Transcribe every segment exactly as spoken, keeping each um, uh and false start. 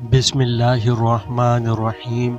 بسم اللہ الرحمن الرحیم۔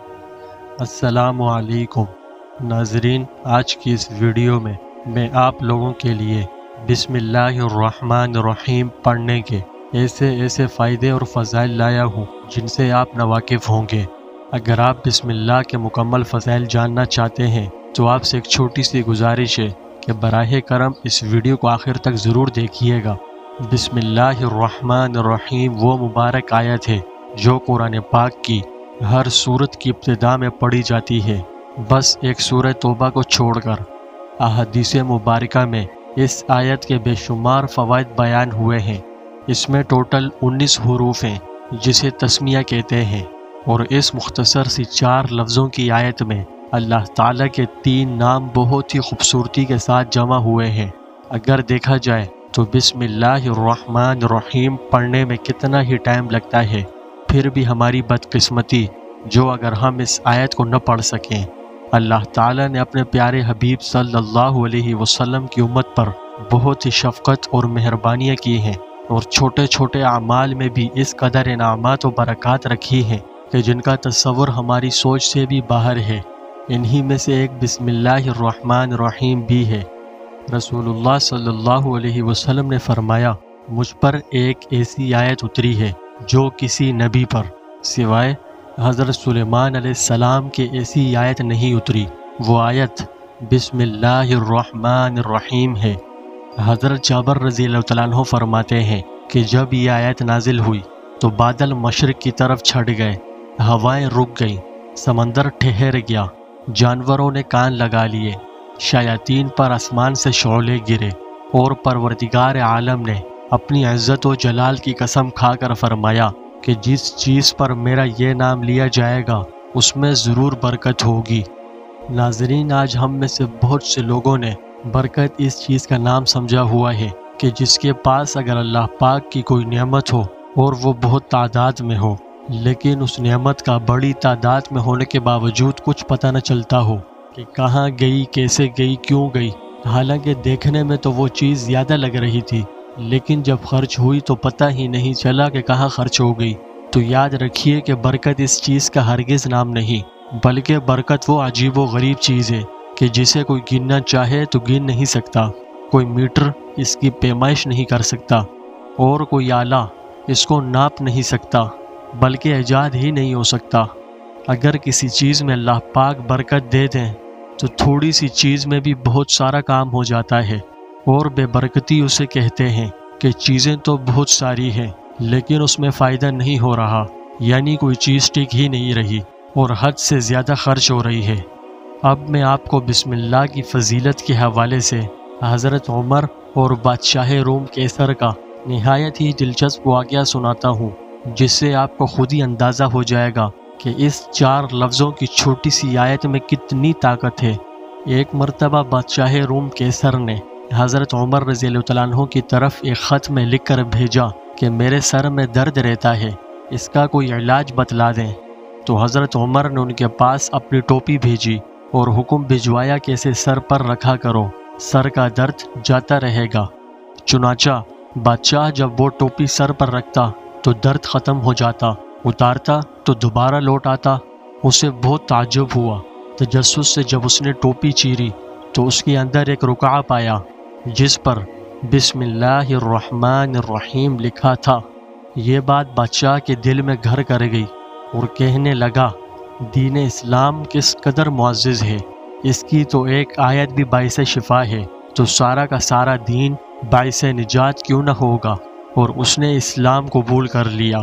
السلام علیکم ناظرین، آج کی اس ویڈیو میں میں آپ لوگوں کے لیے بسم اللہ الرحمن الرحیم پڑھنے کے ایسے ایسے فائدے اور فضائل لایا ہوں جن سے آپ ناواقف ہوں گے۔ اگر آپ بسم اللہ کے مکمل فضائل جاننا چاہتے ہیں تو آپ سے ایک چھوٹی سی گزارش ہے کہ براہ کرم اس ویڈیو کو آخر تک ضرور دیکھیے گا۔ بسم اللہ الرحمن الرحیم وہ مبارک آیت ہے جو قرآن پاک کی ہر سورت کی ابتدا میں پڑھی جاتی ہے، بس ایک سورہ توبہ کو چھوڑ کر۔ احادیث مبارکہ میں اس آیت کے بے شمار فوائد بیان ہوئے ہیں۔ اس میں ٹوٹل انیس حروف ہیں جسے تسمیہ کہتے ہیں، اور اس مختصر سی چار لفظوں کی آیت میں اللہ تعالیٰ کے تین نام بہت ہی خوبصورتی کے ساتھ جمع ہوئے ہیں۔ اگر دیکھا جائے تو بسم اللہ الرحمن الرحیم پڑھنے میں کتنا ہی ٹائم لگتا ہے، پھر بھی ہماری بدقسمتی جو اگر ہم اس آیت کو نہ پڑھ سکیں۔ اللہ تعالیٰ نے اپنے پیارے حبیب صلی اللہ علیہ وسلم کی امت پر بہت ہی شفقت اور مہربانیاں کی ہیں، اور چھوٹے چھوٹے اعمال میں بھی اس قدر انعامات و برکات رکھی ہیں کہ جن کا تصور ہماری سوچ سے بھی باہر ہے۔ انہی میں سے ایک بسم اللہ الرحمن الرحیم بھی ہے۔ رسول اللہ صلی اللہ علیہ وسلم نے فرمایا، مجھ پر ایک ایسی آیت اتری ہے جو کسی نبی پر سوائے حضرت سلیمان علیہ السلام کے ایسی آیت نہیں اتری۔ وہ آیت بسم اللہ الرحمن الرحیم ہے۔ حضرت جابر رضی اللہ تعالیٰ عنہ فرماتے ہیں کہ جب یہ آیت نازل ہوئی تو بادل مشرق کی طرف چھٹ گئے، ہوائیں رک گئیں، سمندر ٹھہر گیا، جانوروں نے کان لگا لیے، شیاطین پر آسمان سے شعلے گرے، اور پروردگار عالم نے اپنی عزت و جلال کی قسم کھا کر فرمایا کہ جس چیز پر میرا یہ نام لیا جائے گا اس میں ضرور برکت ہوگی۔ ناظرین، آج ہم میں سے بہت سے لوگوں نے برکت اس چیز کا نام سمجھا ہوا ہے کہ جس کے پاس اگر اللہ پاک کی کوئی نعمت ہو اور وہ بہت تعداد میں ہو، لیکن اس نعمت کا بڑی تعداد میں ہونے کے باوجود کچھ پتہ نہ چلتا ہو کہ کہاں گئی، کیسے گئی، کیوں گئی، حالانکہ دیکھنے میں تو وہ چیز زیادہ لگ رہی تھی، لیکن جب خرچ ہوئی تو پتہ ہی نہیں چلا کہ کہاں خرچ ہو گئی۔ تو یاد رکھیے کہ برکت اس چیز کا ہرگز نام نہیں، بلکہ برکت وہ عجیب و غریب چیز ہے کہ جسے کوئی گننا چاہے تو گن نہیں سکتا، کوئی میٹر اس کی پیمائش نہیں کر سکتا، اور کوئی آلہ اس کو ناپ نہیں سکتا، بلکہ ایجاد ہی نہیں ہو سکتا۔ اگر کسی چیز میں اللہ پاک برکت دے دیں تو تھوڑی سی چیز میں بھی بہت سارا کام ہو جاتا ہے، اور بے برکتی اسے کہتے ہیں کہ چیزیں تو بہت ساری ہیں لیکن اس میں فائدہ نہیں ہو رہا، یعنی کوئی چیز ٹک ہی نہیں رہی اور حد سے زیادہ خرچ ہو رہی ہے۔ اب میں آپ کو بسم اللہ کی فضیلت کے حوالے سے حضرت عمر اور بادشاہ روم کیسر کا نہایت ہی دلچسپ واقعہ سناتا ہوں، جس سے آپ کو خود ہی اندازہ ہو جائے گا کہ اس چار لفظوں کی چھوٹی سی آیت میں کتنی طاقت ہے۔ ایک مرتبہ بادشاہ روم کیسر نے حضرت عمر رضی اللہ تعالیٰ عنہ کی طرف ایک خط میں لکھ کر بھیجا کہ میرے سر میں درد رہتا ہے، اس کا کوئی علاج بتلا دیں۔ تو حضرت عمر نے ان کے پاس اپنی ٹوپی بھیجی اور حکم بھجوایا کہ اسے سر پر رکھا کرو، سر کا درد جاتا رہے گا۔ چنانچہ بادشاہ جب وہ ٹوپی سر پر رکھتا تو درد ختم ہو جاتا، اتارتا تو دوبارہ لوٹ آتا۔ اسے بہت تعجب ہوا۔ تجسس سے جب اس نے ٹوپی چیری تو اس کے اندر ایک رقعہ پایا جس پر بسم اللہ الرحمن الرحیم لکھا تھا۔ یہ بات بادشاہ کے دل میں گھر کر گئی اور کہنے لگا، دین اسلام کس قدر معزز ہے، اس کی تو ایک آیت بھی باعث شفا ہے، تو سارا کا سارا دین باعث نجات کیوں نہ ہوگا، اور اس نے اسلام قبول کر لیا۔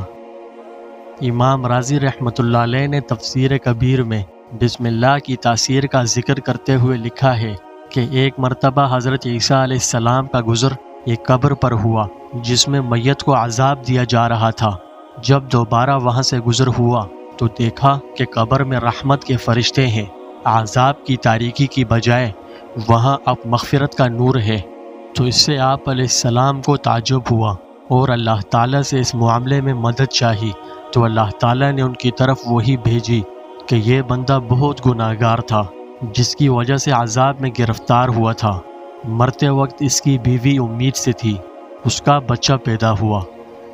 امام رازی رحمۃ اللہ علیہ نے تفسیر کبیر میں بسم اللہ کی تاثیر کا ذکر کرتے ہوئے لکھا ہے کہ ایک مرتبہ حضرت عیسیٰ علیہ السلام کا گزر ایک قبر پر ہوا جس میں میت کو عذاب دیا جا رہا تھا۔ جب دوبارہ وہاں سے گزر ہوا تو دیکھا کہ قبر میں رحمت کے فرشتے ہیں، عذاب کی تاریکی کی بجائے وہاں اب مغفرت کا نور ہے۔ تو اس سے آپ علیہ السلام کو تعجب ہوا اور اللہ تعالیٰ سے اس معاملے میں مدد چاہی، تو اللہ تعالیٰ نے ان کی طرف وحی بھیجی کہ یہ بندہ بہت گناہ گار تھا جس کی وجہ سے عذاب میں گرفتار ہوا تھا، مرتے وقت اس کی بیوی امید سے تھی، اس کا بچہ پیدا ہوا،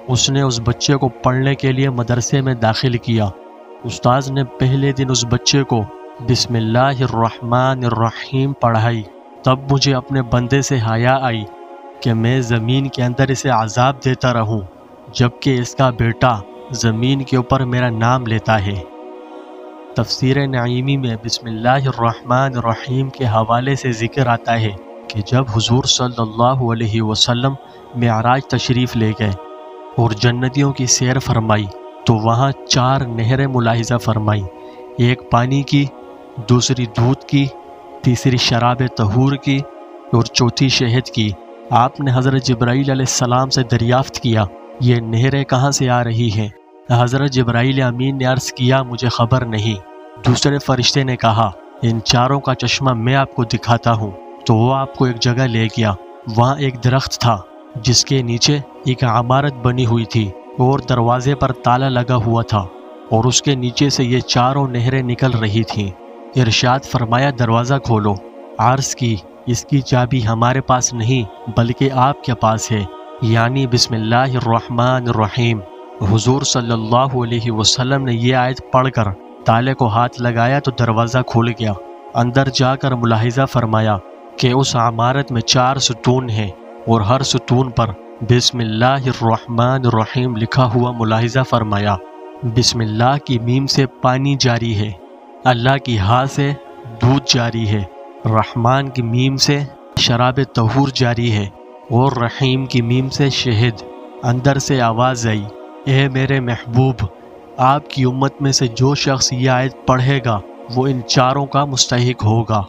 اس نے اس بچے کو پڑھنے کے لیے مدرسے میں داخل کیا۔ استاذ نے پہلے دن اس بچے کو بسم اللہ الرحمن الرحیم پڑھائی۔ تب مجھے اپنے بندے سے حیا آئی کہ میں زمین کے اندر اسے عذاب دیتا رہوں جبکہ اس کا بیٹا زمین کے اوپر میرا نام لیتا ہے۔ تفسیر نعیمی میں بسم اللہ الرحمن الرحیم کے حوالے سے ذکر آتا ہے کہ جب حضور صلی اللہ علیہ وسلم معراج تشریف لے گئے اور جنتیوں کی سیر فرمائی تو وہاں چار نہریں ملاحظہ فرمائی، ایک پانی کی، دوسری دودھ کی، تیسری شراب طہور کی اور چوتھی شہد کی۔ آپ نے حضرت جبرائیل علیہ السلام سے دریافت کیا یہ نہریں کہاں سے آ رہی ہیں؟ حضرت جبرائیل امین نے عرض کیا مجھے خبر نہیں۔ دوسرے فرشتے نے کہا ان چاروں کا چشمہ میں آپ کو دکھاتا ہوں، تو وہ آپ کو ایک جگہ لے گیا۔ وہاں ایک درخت تھا جس کے نیچے ایک عمارت بنی ہوئی تھی اور دروازے پر تالا لگا ہوا تھا اور اس کے نیچے سے یہ چاروں نہریں نکل رہی تھیں۔ ارشاد فرمایا دروازہ کھولو۔ عرض کی اس کی چابی ہمارے پاس نہیں بلکہ آپ کے پاس ہے، یعنی بسم اللہ الرحمن الرحیم۔ حضور صلی اللہ علیہ وسلم نے یہ آیت پڑھ کر تالے کو ہاتھ لگایا تو دروازہ کھل گیا۔ اندر جا کر ملاحظہ فرمایا کہ اس عمارت میں چار ستون ہیں اور ہر ستون پر بسم اللہ الرحمن الرحیم لکھا ہوا ملاحظہ فرمایا۔ بسم اللہ کی میم سے پانی جاری ہے، اللہ کی ہا سے دودھ جاری ہے، رحمان کی میم سے شراب طہور جاری ہے اور رحیم کی میم سے شہد۔ اندر سے آواز آئی اے میرے محبوب، آپ کی امت میں سے جو شخص یہ آیت پڑھے گا وہ ان چاروں کا مستحق ہوگا۔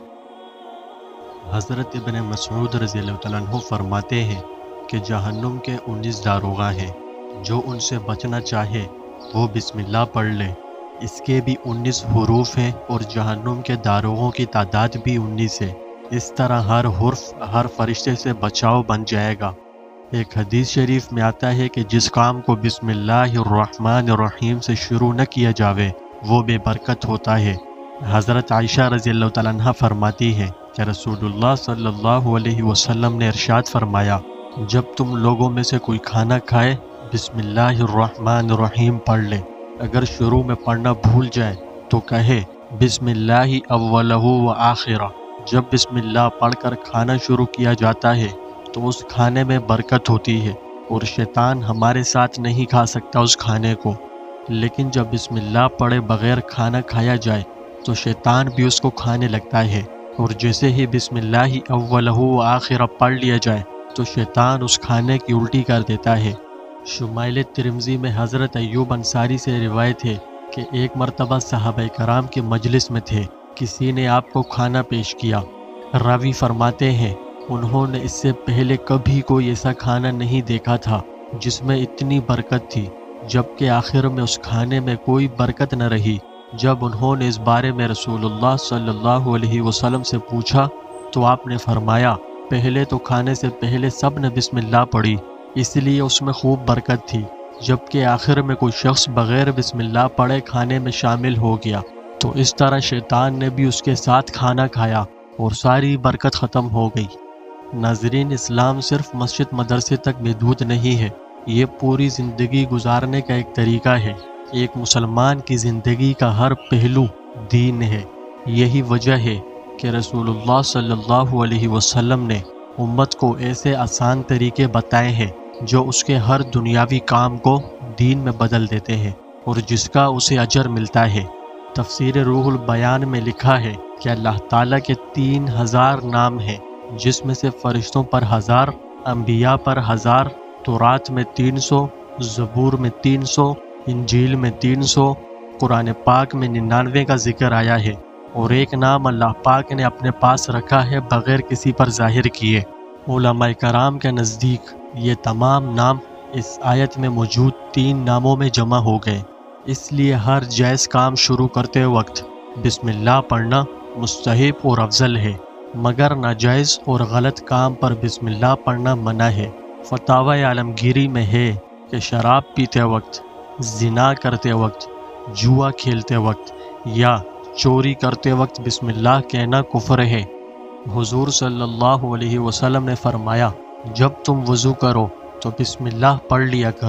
حضرت ابن مسعود رضی اللہ تعالیٰ عنہ فرماتے ہیں کہ جہنم کے انیس داروغہ ہیں، جو ان سے بچنا چاہے وہ بسم اللہ پڑھ لے۔ اس کے بھی انیس حروف ہیں اور جہنم کے داروغوں کی تعداد بھی انیس ہے۔ اس طرح ہر حرف ہر فرشتے سے بچاؤ بن جائے گا۔ ایک حدیث شریف میں آتا ہے کہ جس کام کو بسم اللہ الرحمن الرحیم سے شروع نہ کیا جاوے وہ بے برکت ہوتا ہے۔ حضرت عائشہ رضی اللہ تعالیٰ عنہ فرماتی ہے کہ رسول اللہ صلی اللہ علیہ وسلم نے ارشاد فرمایا جب تم لوگوں میں سے کوئی کھانا کھائے بسم اللہ الرحمن الرحیم پڑھ لے۔ اگر شروع میں پڑھنا بھول جائے تو کہے بسم اللہ اولہ و آخرہ۔ جب بسم اللہ پڑھ کر کھانا شروع کیا جاتا ہے تو اس کھانے میں برکت ہوتی ہے اور شیطان ہمارے ساتھ نہیں کھا سکتا اس کھانے کو، لیکن جب بسم اللہ پڑھے بغیر کھانا کھایا جائے تو شیطان بھی اس کو کھانے لگتا ہے، اور جیسے ہی بسم اللہ اولہ و آخرہ پڑھ لیا جائے تو شیطان اس کھانے کی الٹی کر دیتا ہے۔ شمائل ترمذی میں حضرت ایوب انصاری سے روایت ہے کہ ایک مرتبہ صحابہ کرام کے مجلس میں تھے، کسی نے آپ کو کھانا پیش کیا۔ راوی فرماتے ہیں انہوں نے اس سے پہلے کبھی کوئی ایسا کھانا نہیں دیکھا تھا جس میں اتنی برکت تھی، جبکہ آخر میں اس کھانے میں کوئی برکت نہ رہی۔ جب انہوں نے اس بارے میں رسول اللہ صلی اللہ علیہ وسلم سے پوچھا تو آپ نے فرمایا پہلے تو کھانے سے پہلے سب نے بسم اللہ پڑھی، اس لیے اس میں خوب برکت تھی، جبکہ آخر میں کوئی شخص بغیر بسم اللہ پڑھے کھانے میں شامل ہو گیا تو اس طرح شیطان نے بھی اس کے ساتھ کھانا کھایا اور ساری برکت ختم ہو گئی۔ ناظرین، اسلام صرف مسجد مدرسے تک محدود نہیں ہے، یہ پوری زندگی گزارنے کا ایک طریقہ ہے۔ ایک مسلمان کی زندگی کا ہر پہلو دین ہے۔ یہی وجہ ہے کہ رسول اللہ صلی اللہ علیہ وسلم نے امت کو ایسے آسان طریقے بتائے ہیں جو اس کے ہر دنیاوی کام کو دین میں بدل دیتے ہیں اور جس کا اسے اجر ملتا ہے۔ تفسیر روح البیان میں لکھا ہے کہ اللہ تعالیٰ کے تین ہزار نام ہیں، جس میں سے فرشتوں پر ہزار، انبیاء پر ہزار، تورات میں تین سو، زبور میں تین سو، انجیل میں تین سو، قرآن پاک میں ننانوے کا ذکر آیا ہے، اور ایک نام اللہ پاک نے اپنے پاس رکھا ہے بغیر کسی پر ظاہر کیے۔ علماء کرام کے نزدیک یہ تمام نام اس آیت میں موجود تین ناموں میں جمع ہو گئے، اس لیے ہر جائز کام شروع کرتے وقت بسم اللہ پڑھنا مستحب اور افضل ہے، مگر ناجائز اور غلط کام پر بسم اللہ پڑھنا منع ہے۔ فتاوی عالمگیری میں ہے کہ شراب پیتے وقت، زنا کرتے وقت، جوا کھیلتے وقت یا چوری کرتے وقت بسم اللہ کہنا کفر ہے۔ حضور صلی اللہ علیہ وسلم نے فرمایا جب تم وضو کرو تو بسم اللہ پڑھ لیا کرو،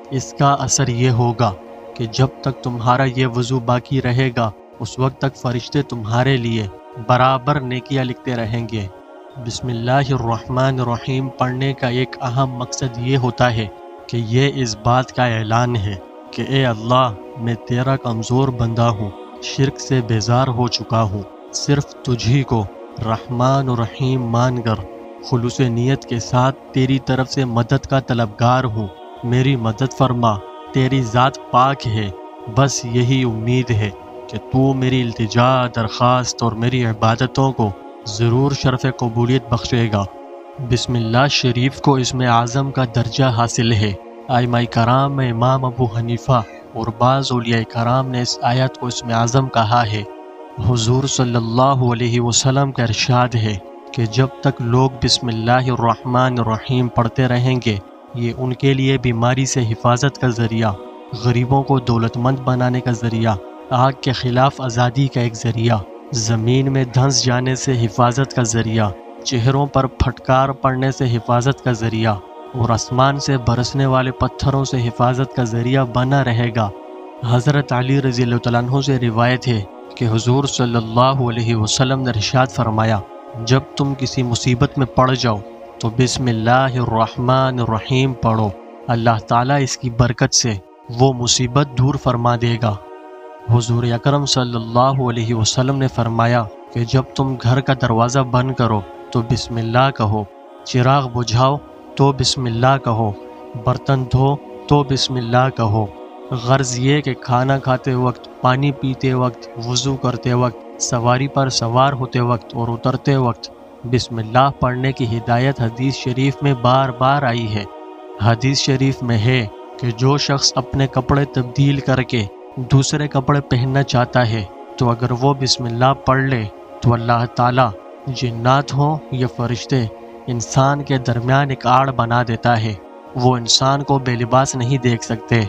اس کا اثر یہ ہوگا کہ جب تک تمہارا یہ وضو باقی رہے گا اس وقت تک فرشتے تمہارے لیے برابر نیکیاں لکھتے رہیں گے۔ بسم اللہ الرحمن الرحیم پڑھنے کا ایک اہم مقصد یہ ہوتا ہے کہ یہ اس بات کا اعلان ہے کہ اے اللہ، میں تیرا کمزور بندہ ہوں، شرک سے بیزار ہو چکا ہوں، صرف تجھی کو رحمان و رحیم مان کر خلوص نیت کے ساتھ تیری طرف سے مدد کا طلبگار ہوں، میری مدد فرما، تیری ذات پاک ہے، بس یہی امید ہے کہ تو میری التجا درخواست اور میری عبادتوں کو ضرور شرف قبولیت بخشے گا۔ بسم اللہ شریف کو اسم اعظم کا درجہ حاصل ہے۔ ائمہ کرام میں امام ابو حنیفہ اور بعض اولیاء کرام نے اس آیت کو اسم اعظم کہا ہے۔ حضور صلی اللہ علیہ وسلم کا ارشاد ہے کہ جب تک لوگ بسم اللہ الرحمن الرحیم پڑھتے رہیں گے یہ ان کے لیے بیماری سے حفاظت کا ذریعہ، غریبوں کو دولت مند بنانے کا ذریعہ، آگ کے خلاف آزادی کا ایک ذریعہ، زمین میں دھنس جانے سے حفاظت کا ذریعہ، چہروں پر پھٹکار پڑنے سے حفاظت کا ذریعہ اور آسمان سے برسنے والے پتھروں سے حفاظت کا ذریعہ بنا رہے گا۔ حضرت علی رضی اللہ تعالیٰ عنہ سے روایت ہے کہ حضور صلی اللہ علیہ وسلم نے ارشاد فرمایا، جب تم کسی مصیبت میں پڑ جاؤ تو بسم اللہ الرحمن الرحیم پڑھو، اللہ تعالیٰ اس کی برکت سے وہ مصیبت دور فرما دے گا۔ حضور اکرم صلی اللہ علیہ وسلم نے فرمایا کہ جب تم گھر کا دروازہ بند کرو تو بسم اللہ کہو، چراغ بجھاؤ تو بسم اللہ کہو، برتن دھو تو بسم اللہ کہو۔ غرض یہ کہ کھانا کھاتے وقت، پانی پیتے وقت، وضو کرتے وقت، سواری پر سوار ہوتے وقت اور اترتے وقت بسم اللہ پڑھنے کی ہدایت حدیث شریف میں بار بار آئی ہے۔ حدیث شریف میں ہے کہ جو شخص اپنے کپڑے تبدیل کر کے دوسرے کپڑے پہننا چاہتا ہے تو اگر وہ بسم اللہ پڑھ لے تو اللہ تعالیٰ جنات ہوں یا فرشتے انسان کے درمیان ایک آڑ بنا دیتا ہے، وہ انسان کو بے لباس نہیں دیکھ سکتے۔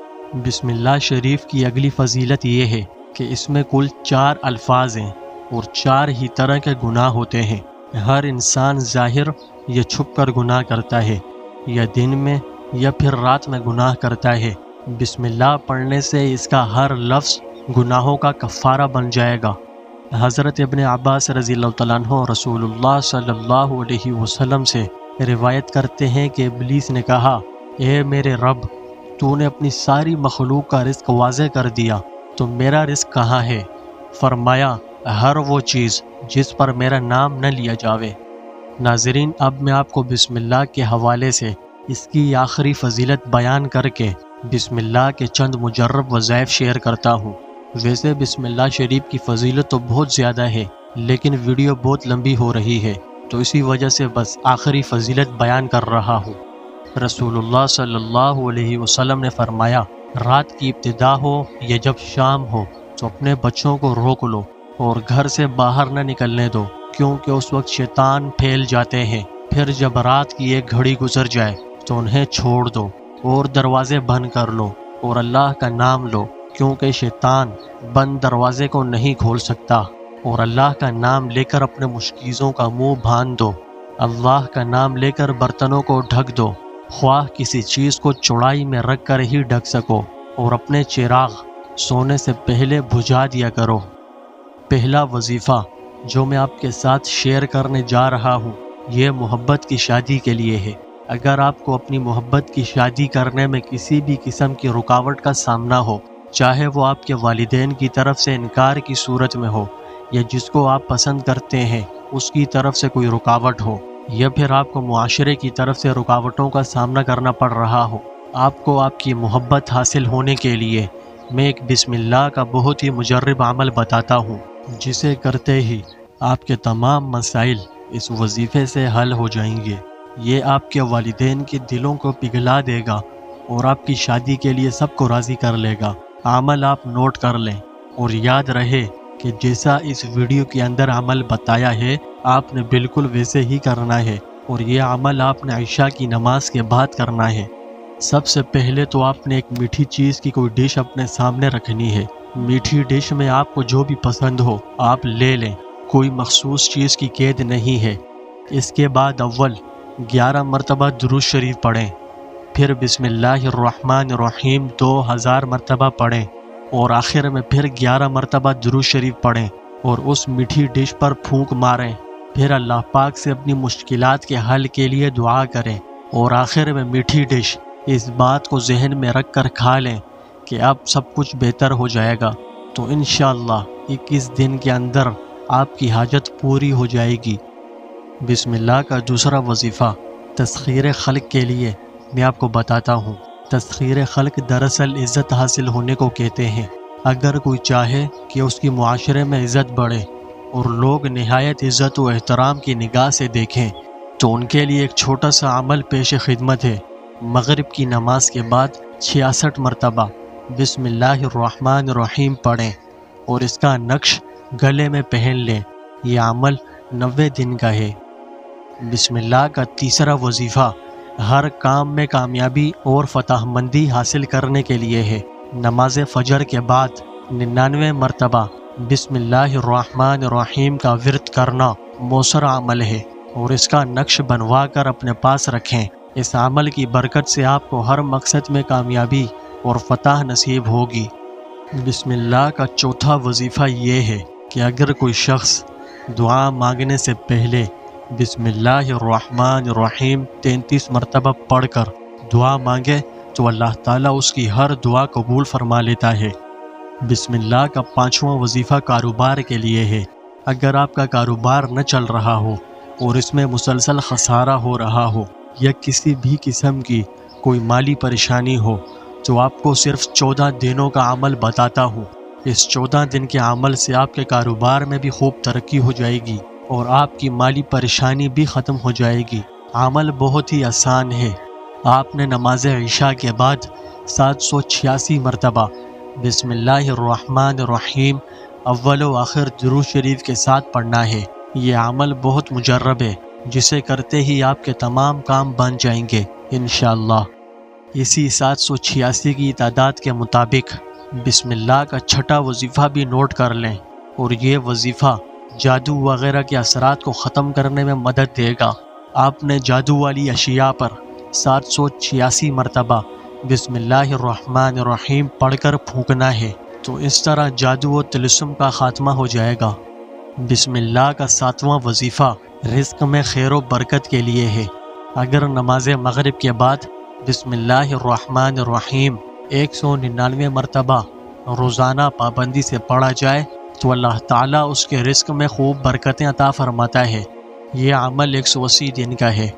بسم اللہ شریف کی اگلی فضیلت یہ ہے کہ اس میں کل چار الفاظ ہیں اور چار ہی طرح کے گناہ ہوتے ہیں۔ ہر انسان ظاہر یا چھپ کر گناہ کرتا ہے، یا دن میں یا پھر رات میں گناہ کرتا ہے۔ بسم اللہ پڑھنے سے اس کا ہر لفظ گناہوں کا کفارہ بن جائے گا۔ حضرت ابن عباس رضی اللہ تعالیٰ عنہ رسول اللہ صلی اللہ علیہ وسلم سے روایت کرتے ہیں کہ ابلیس نے کہا، اے میرے رب، تو نے اپنی ساری مخلوق کا رزق واضح کر دیا، تو میرا رزق کہاں ہے؟ فرمایا، ہر وہ چیز جس پر میرا نام نہ لیا جاوے۔ ناظرین، اب میں آپ کو بسم اللہ کے حوالے سے اس کی آخری فضیلت بیان کر کے بسم اللہ کے چند مجرب وظائف شیئر کرتا ہوں۔ ویسے بسم اللہ شریف کی فضیلت تو بہت زیادہ ہے، لیکن ویڈیو بہت لمبی ہو رہی ہے تو اسی وجہ سے بس آخری فضیلت بیان کر رہا ہوں۔ رسول اللہ صلی اللہ علیہ وسلم نے فرمایا، رات کی ابتدا ہو یا جب شام ہو تو اپنے بچوں کو روک لو اور گھر سے باہر نہ نکلنے دو، کیونکہ اس وقت شیطان پھیل جاتے ہیں۔ پھر جب رات کی ایک گھڑی گزر جائے تو انہیں چھوڑ دو اور دروازے بند کر لو اور اللہ کا نام لو، کیونکہ شیطان بند دروازے کو نہیں کھول سکتا، اور اللہ کا نام لے کر اپنے مشکیزوں کا منہ باندھ دو۔ اللہ کا نام لے کر برتنوں کو ڈھک دو، خواہ کسی چیز کو چوڑائی میں رکھ کر ہی ڈھک سکو، اور اپنے چراغ سونے سے پہلے بجھا دیا کرو۔ پہلا وظیفہ جو میں آپ کے ساتھ شیئر کرنے جا رہا ہوں یہ محبت کی شادی کے لیے ہے۔ اگر آپ کو اپنی محبت کی شادی کرنے میں کسی بھی قسم کی رکاوٹ کا سامنا ہو، چاہے وہ آپ کے والدین کی طرف سے انکار کی صورت میں ہو، یا جس کو آپ پسند کرتے ہیں اس کی طرف سے کوئی رکاوٹ ہو، یا پھر آپ کو معاشرے کی طرف سے رکاوٹوں کا سامنا کرنا پڑ رہا ہو، آپ کو آپ کی محبت حاصل ہونے کے لیے میں ایک بسم اللہ کا بہت ہی مجرب عمل بتاتا ہوں، جسے کرتے ہی آپ کے تمام مسائل اس وظیفے سے حل ہو جائیں گے۔ یہ آپ کے والدین کے دلوں کو پگھلا دے گا اور آپ کی شادی کے لیے سب کو راضی کر لے گا۔ عمل آپ نوٹ کر لیں اور یاد رہے کہ جیسا اس ویڈیو کے اندر عمل بتایا ہے آپ نے بالکل ویسے ہی کرنا ہے، اور یہ عمل آپ نے عشاء کی نماز کے بعد کرنا ہے۔ سب سے پہلے تو آپ نے ایک میٹھی چیز کی کوئی ڈش اپنے سامنے رکھنی ہے۔ میٹھی ڈش میں آپ کو جو بھی پسند ہو آپ لے لیں، کوئی مخصوص چیز کی قید نہیں ہے۔ اس کے بعد اول گیارہ مرتبہ درود شریف پڑھیں، پھر بسم اللہ الرحمن الرحیم دو ہزار مرتبہ پڑھیں اور آخر میں پھر گیارہ مرتبہ درود شریف پڑھیں اور اس میٹھی ڈش پر پھونک ماریں۔ پھر اللہ پاک سے اپنی مشکلات کے حل کے لیے دعا کریں اور آخر میں میٹھی ڈش اس بات کو ذہن میں رکھ کر کھا لیں کہ اب سب کچھ بہتر ہو جائے گا، تو انشاءاللہ اکیس دن کے اندر آپ کی حاجت پوری ہو جائے گی۔ بسم اللہ کا دوسرا وظیفہ تسخیر خلق کے لیے میں آپ کو بتاتا ہوں۔ تسخیر خلق دراصل عزت حاصل ہونے کو کہتے ہیں۔ اگر کوئی چاہے کہ اس کی معاشرے میں عزت بڑھے اور لوگ نہایت عزت و احترام کی نگاہ سے دیکھیں تو ان کے لیے ایک چھوٹا سا عمل پیش خدمت ہے۔ مغرب کی نماز کے بعد چھیاسٹھ مرتبہ بسم اللہ الرحمن الرحیم پڑھیں اور اس کا نقش گلے میں پہن لیں۔ یہ عمل نوے دن کا ہے۔ بسم اللہ کا تیسرا وظیفہ ہر کام میں کامیابی اور فتح مندی حاصل کرنے کے لیے ہے۔ نماز فجر کے بعد ننانوے مرتبہ بسم اللہ الرحمن الرحیم کا ورد کرنا مؤثر عمل ہے اور اس کا نقش بنوا کر اپنے پاس رکھیں۔ اس عمل کی برکت سے آپ کو ہر مقصد میں کامیابی اور فتح نصیب ہوگی۔ بسم اللہ کا چوتھا وظیفہ یہ ہے کہ اگر کوئی شخص دعا مانگنے سے پہلے بسم اللہ الرحمن الرحیم تینتیس مرتبہ پڑھ کر دعا مانگے تو اللہ تعالیٰ اس کی ہر دعا قبول فرما لیتا ہے۔ بسم اللہ کا پانچواں وظیفہ کاروبار کے لیے ہے۔ اگر آپ کا کاروبار نہ چل رہا ہو اور اس میں مسلسل خسارہ ہو رہا ہو یا کسی بھی قسم کی کوئی مالی پریشانی ہو تو آپ کو صرف چودہ دنوں کا عمل بتاتا ہوں۔ اس چودہ دن کے عمل سے آپ کے کاروبار میں بھی خوب ترقی ہو جائے گی اور آپ کی مالی پریشانی بھی ختم ہو جائے گی۔ عمل بہت ہی آسان ہے۔ آپ نے نماز عشاء کے بعد سات سو چھیاسی مرتبہ بسم اللہ الرحمن الرحیم اول و آخر درود شریف کے ساتھ پڑھنا ہے۔ یہ عمل بہت مجرب ہے، جسے کرتے ہی آپ کے تمام کام بن جائیں گے انشاءاللہ۔ اسی سات سو چھیاسی کی تعداد کے مطابق بسم اللہ کا چھٹا وظیفہ بھی نوٹ کر لیں اور یہ وظیفہ جادو وغیرہ کے اثرات کو ختم کرنے میں مدد دے گا۔ آپ نے جادو والی اشیاء پر سات سو چھیاسی مرتبہ بسم اللہ الرحمن الرحیم پڑھ کر پھونکنا ہے، تو اس طرح جادو و طلسم کا خاتمہ ہو جائے گا۔ بسم اللہ کا ساتواں وظیفہ رزق میں خیر و برکت کے لیے ہے۔ اگر نماز مغرب کے بعد بسم اللہ الرحمن الرحیم ایک سو ننانوے مرتبہ روزانہ پابندی سے پڑھا جائے تو اللہ تعالیٰ اس کے رزق میں خوب برکتیں عطا فرماتا ہے۔ یہ عمل ایک سو اسی دن کا ہے۔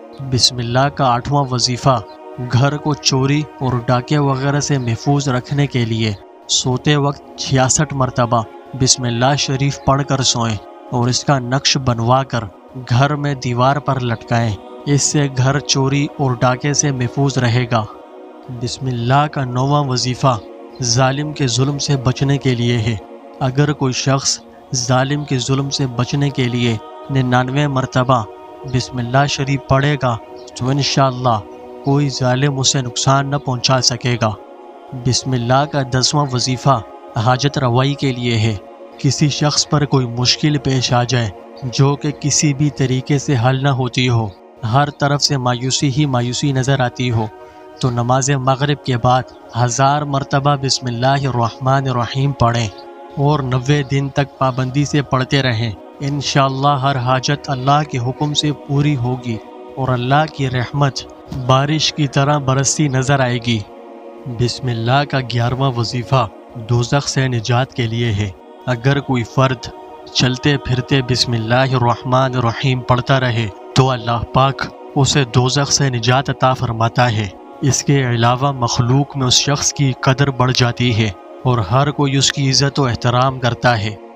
بسم اللہ کا آٹھواں وظیفہ گھر کو چوری اور ڈاکے وغیرہ سے محفوظ رکھنے کے لیے سوتے وقت چھیاسٹھ مرتبہ بسم اللہ شریف پڑھ کر سوئیں اور اس کا نقش بنوا کر گھر میں دیوار پر لٹکائیں۔ اس سے گھر چوری اور ڈاکے سے محفوظ رہے گا۔ بسم اللہ کا نوواں وظیفہ ظالم کے ظلم سے بچنے کے لیے ہے۔ اگر کوئی شخص ظالم کے ظلم سے بچنے کے لیے ننانوے مرتبہ بسم اللہ شریف پڑھے گا تو انشاءاللہ کوئی ظالم اسے نقصان نہ پہنچا سکے گا۔ بسم اللہ کا دسواں وظیفہ حاجت روائی کے لیے ہے۔ کسی شخص پر کوئی مشکل پیش آ جائے جو کہ کسی بھی طریقے سے حل نہ ہوتی ہو، ہر طرف سے مایوسی ہی مایوسی نظر آتی ہو، تو نماز مغرب کے بعد ہزار مرتبہ بسم اللہ الرحمن الرحیم پڑھیں اور نوے دن تک پابندی سے پڑھتے رہیں۔ انشاءاللہ ہر حاجت اللہ کے حکم سے پوری ہوگی اور اللہ کی رحمت بارش کی طرح برستی نظر آئے گی۔ بسم اللہ کا گیارہواں وظیفہ دوزخ سے نجات کے لیے ہے۔ اگر کوئی فرد چلتے پھرتے بسم اللہ الرحمن الرحیم پڑھتا رہے تو اللہ پاک اسے دوزخ سے نجات عطا فرماتا ہے۔ اس کے علاوہ مخلوق میں اس شخص کی قدر بڑھ جاتی ہے اور ہر کوئی اس کی عزت و احترام کرتا ہے۔